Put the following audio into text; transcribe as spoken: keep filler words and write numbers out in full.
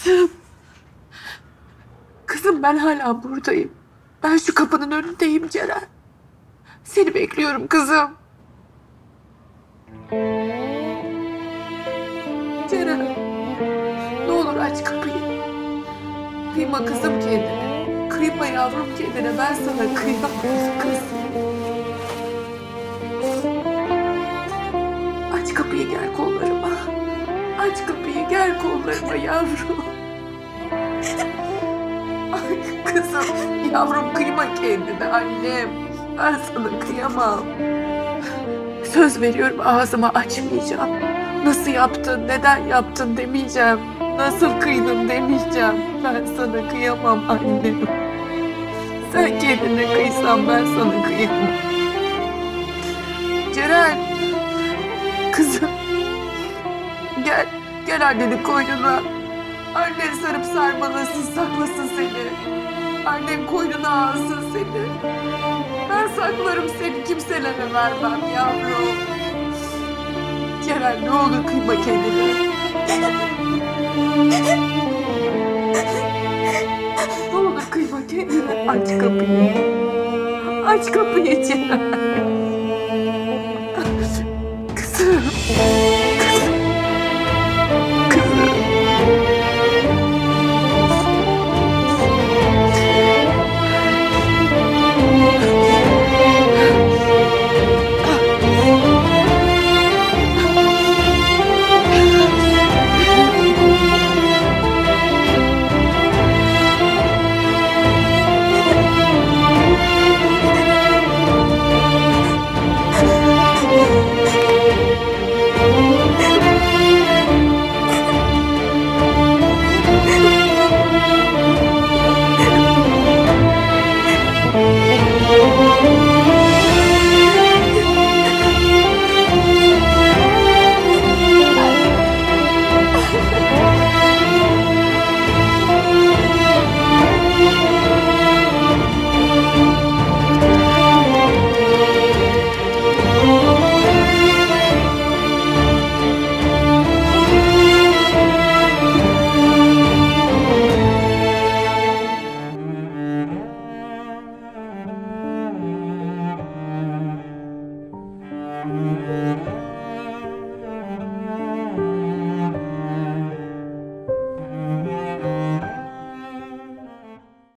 Kızım. Kızım ben hala buradayım. Ben şu kapının önündeyim Ceren. Seni bekliyorum kızım. Ceren. Ne olur aç kapıyı. Kıyma kızım kendine. Kıyma yavrum kendine. Ben sana kıyamam kızım. Aç kapıyı gel kollarıma. Aç kapıyı gel kollarıma yavrum. Ay kızım, yavrum kıyma kendine annem. Ben sana kıyamam. Söz veriyorum ağzımı açmayacağım. Nasıl yaptın, neden yaptın demeyeceğim. Nasıl kıydın demeyeceğim. Ben sana kıyamam annem. Sen kendine kıysan ben sana kıyamam. Ceren. Kızım. Gel, gel annenin koynuna. Annen sarıp sarmalasın, saklasın seni. Annen koynuna alsın seni. Ben saklarım seni, kimselere vermem yavrum. Ceren ne olur kıyma kendine. Ne olur kıyma kendine. Aç kapıyı. Aç kapıyı Ceren. Kızım.